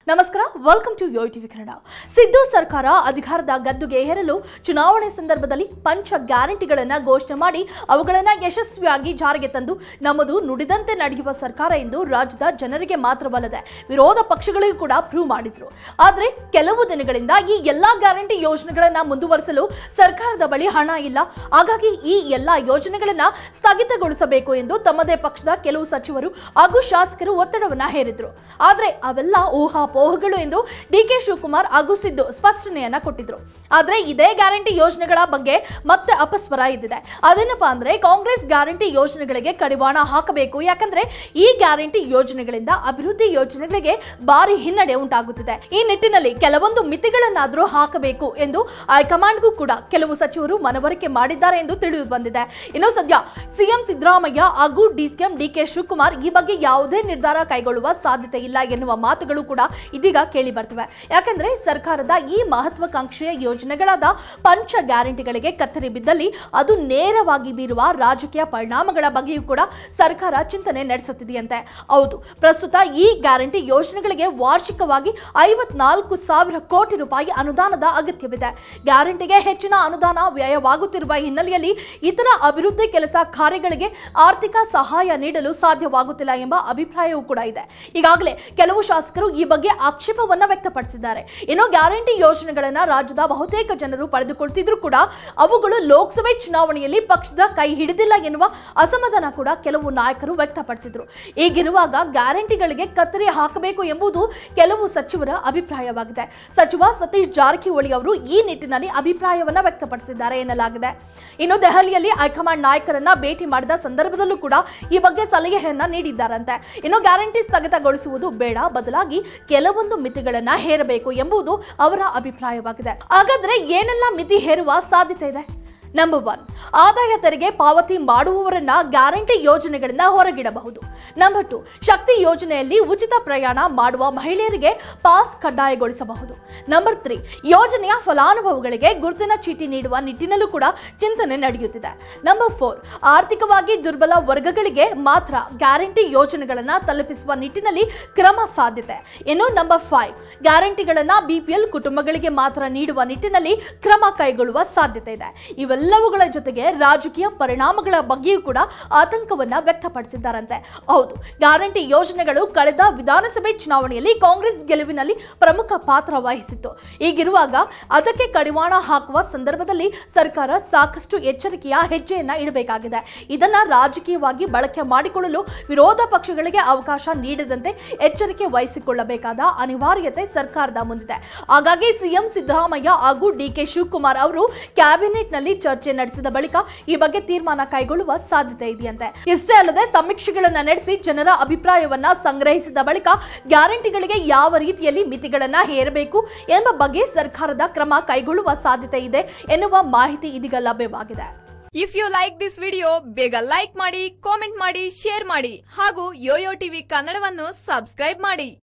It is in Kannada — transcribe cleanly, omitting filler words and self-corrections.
ನಮಸ್ಕಾರ, welcome to Yoyo TV Kannada. Siddu ಸರ್ಕಾರ ಅಧಿಕಾರದ ಗದ್ದುಗೆ ಏರಲು ಚುನಾವಣೆ ಸಂದರ್ಭದಲ್ಲಿ ಪಂಚ ಗ್ಯಾರಂಟಿಗಳನ್ನು ಘೋಷಣೆ ಮಾಡಿ ಅವುಗಳನ್ನು ಯಶಸ್ವಿಯಾಗಿ ಜಾರಿಗೆ ತಂದು ನಮ್ಮದು ನುಡಿದಂತೆ ನಡೆಯುವ ಸರ್ಕಾರ ಎಂದು ರಾಜ್ಯದ ಜನರಿಗೆ ಮಾತ್ರವಲ್ಲದೆ ವಿರೋಧ ಪಕ್ಷಗಳಿಗೂ ಕೂಡ ಪ್ರೂವ್ ಮಾಡಿದ್ರು. ಆದರೆ ಕೆಲವು ದಿನಗಳಿಂದ ಈ ಎಲ್ಲಾ ಗ್ಯಾರಂಟಿ ಯೋಜನೆಗಳನ್ನು ಮುಂದುವರಿಸಲು ಸರ್ಕಾರದ ಬಳಿ ಹಣ ಇಲ್ಲ. ಹಾಗಾಗಿ ಈ ಎಲ್ಲಾ ಯೋಜನೆಗಳನ್ನು ಸ್ಥಗಿತಗೊಳಿಸಬೇಕು ಎಂದು ತಮ್ಮದೇ ಪಕ್ಷದ ಕೆಲವು ಸಚಿವರು ಹಾಗೂ ಶಾಸಕರು ಒತ್ತಡವನ್ನ ಹೇರಿದ್ರು. ಆದರೆ ಅವೆಲ್ಲ ಊಹಾಪೋಹಗಳು ಎಂದು ಡಿಕೆ ಶಿವಕುಮಾರ್ ಹಾಗೂ ಸಿದ್ದು ಸ್ಪಷ್ಟನೆಯನ್ನ ಕೊಟ್ಟಿದ್ರು. ಆದ್ರೆ ಇದೇ ಗ್ಯಾರಂಟಿ ಯೋಜನೆಗಳ ಬಗ್ಗೆ ಮತ್ತೆ ಅಪಸ್ವರ ಇದ್ದಿದೆ. ಅದೇನಪ್ಪಾ ಅಂದ್ರೆ ಕಾಂಗ್ರೆಸ್ ಗ್ಯಾರಂಟಿ ಯೋಜನೆಗಳಿಗೆ ಕಡಿವಾಣ ಹಾಕಬೇಕು. ಯಾಕಂದ್ರೆ ಈ ಗ್ಯಾರಂಟಿ ಯೋಜನೆಗಳಿಂದ ಅಭಿವೃದ್ಧಿ ಯೋಜನೆಗಳಿಗೆ ಭಾರಿ ಹಿನ್ನಡೆ ಉಂಟಾಗುತ್ತಿದೆ. ಈ ನಿಟ್ಟಿನಲ್ಲಿ ಕೆಲವೊಂದು ಮಿತಿಗಳನ್ನಾದರೂ ಹಾಕಬೇಕು ಎಂದು ಹೈಕಮಾಂಡ್ಗೂ ಕೂಡ ಕೆಲವು ಸಚಿವರು ಮನವರಿಕೆ ಮಾಡಿದ್ದಾರೆ ಎಂದು ತಿಳಿದು ಬಂದಿದೆ. ಇನ್ನು ಸದ್ಯ ಸಿಎಂ ಸಿದ್ದರಾಮಯ್ಯ ಹಾಗೂ ಡಿಸಿಎಂ ಡಿಕೆ ಶಿವಕುಮಾರ್ ಈ ಬಗ್ಗೆ ಯಾವುದೇ ನಿರ್ಧಾರ ಕೈಗೊಳ್ಳುವ ಸಾಧ್ಯತೆ ಇಲ್ಲ ಎನ್ನುವ ಮಾತುಗಳು ಕೂಡ ಇದೀಗ ಕೇಳಿ ಬರ್ತಿವೆ. ಯಾಕಂದ್ರೆ ಸರ್ಕಾರದ ಈ ಮಹತ್ವಾಕಾಂಕ್ಷೆಯ ಯೋಜನೆಗಳಾದ ಪಂಚ ಗ್ಯಾರಂಟಿಗಳಿಗೆ ಕತ್ತರಿ ಬಿದ್ದಲ್ಲಿ ಅದು ನೇರವಾಗಿ ಬೀರುವ ರಾಜಕೀಯ ಪರಿಣಾಮಗಳ ಬಗ್ಗೆಯೂ ಕೂಡ ಸರ್ಕಾರ ಚಿಂತನೆ ನಡೆಸುತ್ತಿದೆಯಂತೆ. ಹೌದು, ಪ್ರಸ್ತುತ ಈ ಗ್ಯಾರಂಟಿ ಯೋಜನೆಗಳಿಗೆ ವಾರ್ಷಿಕವಾಗಿ 54,000 ಕೋಟಿ ರೂಪಾಯಿ ಅನುದಾನದ ಅಗತ್ಯವಿದೆ. ಗ್ಯಾರಂಟಿಗೆ ಹೆಚ್ಚಿನ ಅನುದಾನ ವ್ಯಯವಾಗುತ್ತಿರುವ ಹಿನ್ನೆಲೆಯಲ್ಲಿ ಇತರ ಅಭಿವೃದ್ಧಿ ಕೆಲಸ ಕಾರ್ಯಗಳಿಗೆ ಆರ್ಥಿಕ ಸಹಾಯ ನೀಡಲು ಸಾಧ್ಯವಾಗುತ್ತಿಲ್ಲ ಎಂಬ ಅಭಿಪ್ರಾಯವೂ ಕೂಡ ಇದೆ. ಈಗಾಗಲೇ ಕೆಲವು ಶಾಸಕರು ಈ ಬಗ್ಗೆ ಆಕ್ಷೇಪವನ್ನ ವ್ಯಕ್ತಪಡಿಸಿದ್ದಾರೆ. ಇನ್ನು ಗ್ಯಾರಂಟಿ ಯೋಜನೆಗಳನ್ನ ರಾಜ್ಯದ ಬಹುತೇಕ ಜನರು ಪಡೆದುಕೊಳ್ತಿದ್ರು ಕೂಡ ಅವುಗಳು ಲೋಕಸಭೆ ಚುನಾವಣೆಯಲ್ಲಿ ಪಕ್ಷದ ಕೈ ಹಿಡಿದಿಲ್ಲ ಎನ್ನುವ ಅಸಮಾಧಾನ ಕೂಡ ಕೆಲವು ನಾಯಕರು ವ್ಯಕ್ತಪಡಿಸಿದ್ರು. ಹೀಗಿರುವಾಗ ಗ್ಯಾರಂಟಿಗಳಿಗೆ ಕತ್ತರಿ ಹಾಕಬೇಕು ಎಂಬುದು ಕೆಲವು ಸಚಿವರ ಅಭಿಪ್ರಾಯವಾಗಿದೆ. ಸಚಿವ ಸತೀಶ್ ಜಾರಕಿಹೊಳಿ ಅವರು ಈ ನಿಟ್ಟಿನಲ್ಲಿ ಅಭಿಪ್ರಾಯವನ್ನ ವ್ಯಕ್ತಪಡಿಸಿದ್ದಾರೆ ಎನ್ನಲಾಗಿದೆ. ಇನ್ನು ದೆಹಲಿಯಲ್ಲಿ ಹೈಕಮಾಂಡ್ ನಾಯಕರನ್ನ ಭೇಟಿ ಮಾಡಿದ ಸಂದರ್ಭದಲ್ಲೂ ಕೂಡ ಈ ಬಗ್ಗೆ ಸಲಹೆಯನ್ನ ನೀಡಿದ್ದಾರಂತೆ. ಇನ್ನು ಗ್ಯಾರಂಟಿ ಸ್ಥಗಿತಗೊಳಿಸುವುದು ಬೇಡ, ಬದಲಾಗಿ ಕೆಲವೊಂದು ಮಿತಿಗಳನ್ನ ಹೇರಬೇಕು ಎಂಬುದು ಅವರ ಅಭಿಪ್ರಾಯವಾಗಿದೆ. ಹಾಗಾದ್ರೆ ಏನೆಲ್ಲ ಮಿತಿ ಹೇರುವ ಸಾಧ್ಯತೆ ಇದೆ? ನಂಬರ್ 1, ಆದಾಯ ತೆರಿಗೆ ಪಾವತಿ ಮಾಡುವವರನ್ನ ಗ್ಯಾರಂಟಿ ಯೋಜನೆಗಳಿಂದ ಹೊರಗಿಡಬಹುದು. ನಂಬರ್ 2, ಶಕ್ತಿ ಯೋಜನೆಯಲ್ಲಿ ಉಚಿತ ಪ್ರಯಾಣ ಮಾಡುವ ಮಹಿಳೆಯರಿಗೆ ಪಾಸ್ ಕಡ್ಡಾಯಗೊಳಿಸಬಹುದು. ನಂಬರ್ 3, ಯೋಜನೆಯ ಫಲಾನುಭವಿಗಳಿಗೆ ಗುರುತಿನ ಚೀಟಿ ನೀಡುವ ನಿಟ್ಟಿನಲ್ಲೂ ಕೂಡ ಚಿಂತನೆ ನಡೆಯುತ್ತಿದೆ. ನಂಬರ್ 4, ಆರ್ಥಿಕವಾಗಿ ದುರ್ಬಲ ವರ್ಗಗಳಿಗೆ ಮಾತ್ರ ಗ್ಯಾರಂಟಿ ಯೋಜನೆಗಳನ್ನ ತಲುಪಿಸುವ ನಿಟ್ಟಿನಲ್ಲಿ ಕ್ರಮ ಸಾಧ್ಯತೆ. ಇನ್ನು ನಂಬರ್ 5, ಗ್ಯಾರಂಟಿಗಳನ್ನ ಬಿಪಿಎಲ್ ಕುಟುಂಬಗಳಿಗೆ ಮಾತ್ರ ನೀಡುವ ನಿಟ್ಟಿನಲ್ಲಿ ಕ್ರಮ ಕೈಗೊಳ್ಳುವ ಸಾಧ್ಯತೆ ಇದೆ. ಇವೆಲ್ಲವುಗಳ ಜೊತೆಗೆ ರಾಜಕೀಯ ಪರಿಣಾಮಗಳ ಬಗ್ಗೆಯೂ ಕೂಡ ಆತಂಕವನ್ನ ವ್ಯಕ್ತಪಡಿಸಿದ್ದಾರಂತೆ. ಹೌದು, ಗ್ಯಾರಂಟಿ ಯೋಜನೆಗಳು ಕಳೆದ ವಿಧಾನಸಭೆ ಚುನಾವಣೆಯಲ್ಲಿ ಕಾಂಗ್ರೆಸ್ ಗೆಲುವಿನಲ್ಲಿ ಪ್ರಮುಖ ಪಾತ್ರ ವಹಿಸಿತ್ತು. ಹೀಗಿರುವಾಗ ಅದಕ್ಕೆ ಕಡಿವಾಣ ಹಾಕುವ ಸಂದರ್ಭದಲ್ಲಿ ಸರ್ಕಾರ ಸಾಕಷ್ಟು ಎಚ್ಚರಿಕೆಯ ಹೆಜ್ಜೆಯನ್ನ ಇಡಬೇಕಾಗಿದೆ. ಇದನ್ನ ರಾಜಕೀಯವಾಗಿ ಬಳಕೆ ಮಾಡಿಕೊಳ್ಳಲು ವಿರೋಧ ಪಕ್ಷಗಳಿಗೆ ಅವಕಾಶ ನೀಡದಂತೆ ಎಚ್ಚರಿಕೆ ವಹಿಸಿಕೊಳ್ಳಬೇಕಾದ ಅನಿವಾರ್ಯತೆ ಸರ್ಕಾರದ ಮುಂದಿದೆ. ಹಾಗಾಗಿ ಸಿಎಂ ಸಿದ್ದರಾಮಯ್ಯ ಹಾಗೂ ಡಿಕೆ ಶಿವಕುಮಾರ್ ಅವರು ಕ್ಯಾಬಿನೆಟ್ ನಲ್ಲಿ ಚರ್ಚೆ ನಡೆಸಿದ ಬಳಿಕ ಈ ಬಗ್ಗೆ ತೀರ್ಮಾನ ಕೈಗೊಳ್ಳುವ ಸಾಧ್ಯತೆ ಇದೆಯಂತೆ. ಇಷ್ಟೇ ಅಲ್ಲದೆ ಸಮೀಕ್ಷೆಗಳನ್ನ ನಡೆಸಿ ಜನರ ಅಭಿಪ್ರಾಯವನ್ನ ಸಂಗ್ರಹಿಸಿದ ಬಳಿಕ ಗ್ಯಾರಂಟಿಗಳಿಗೆ ಯಾವ ರೀತಿಯಲ್ಲಿ ಮಿತಿಗಳನ್ನ ಹೇರಬೇಕು ಎಂಬ ಬಗ್ಗೆ ಸರ್ಕಾರದ ಕ್ರಮ ಕೈಗೊಳ್ಳುವ ಸಾಧ್ಯತೆ ಇದೆ ಎನ್ನುವ ಮಾಹಿತಿ ಇದೀಗ ಲಭ್ಯವಾಗಿದೆ. If you like this video, ಬೇಗ ಲೈಕ್ ಮಾಡಿ, ಕಾಮೆಂಟ್ ಮಾಡಿ, ಶೇರ್ ಮಾಡಿ ಹಾಗೂ ಯೋಯೋ ಟಿವಿ ಕನ್ನಡವನ್ನು ಸಬ್ಸ್ಕ್ರೈಬ್ ಮಾಡಿ.